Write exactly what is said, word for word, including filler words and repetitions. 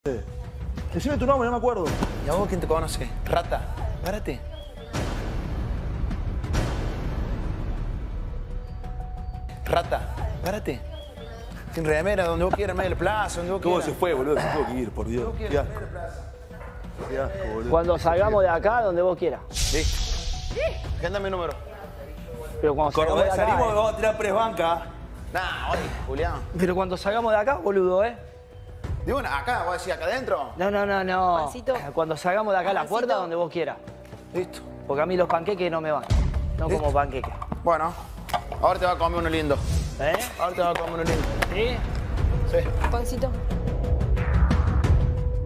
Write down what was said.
Decime tu nombre, no me acuerdo. ¿Y a vos quién te conoce? Rata, párate. Rata, párate. Sin remera, donde vos quieras, en medio del plazo, donde vos ¿Cómo quieras. se fue, boludo? Se tuvo que ir, por Dios. Qué asco. Qué asco, boludo. Cuando salgamos de acá, donde vos quieras. Sí. Agenda mi número. Pero cuando salgamos de Cordobés, acá, salimos, eh. vamos a tirar press banca. Nah, oye, Julián. Pero cuando salgamos de acá, boludo, ¿eh? Digo, acá, vos decís, acá adentro. No, no, no, no. Juancito. Cuando salgamos de acá a la Juancito. puerta, donde vos quieras. Listo. Porque a mí los panqueques no me van. No ¿Listo? como panqueques. Bueno, ahora te va a comer uno lindo. ¿Eh? Ahora te va a comer uno lindo. ¿Sí? Sí. Juancito.